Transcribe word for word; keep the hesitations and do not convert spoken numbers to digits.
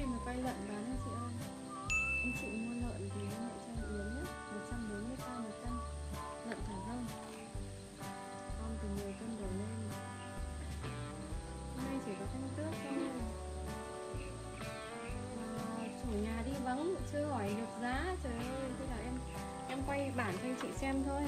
mà quay lợn bán nha chị ơi. Anh chị mua lợn thì liên hệ cho em Yến nhé. một trăm bốn mươi k một cân. Lợn thả rông. Con từ mười cân đổ lên. Hôm nay chỉ có thanh tước thôi. À, chủ nhà đi vắng chưa hỏi được giá. Trời ơi, thế là em em quay bản cho anh chị xem thôi.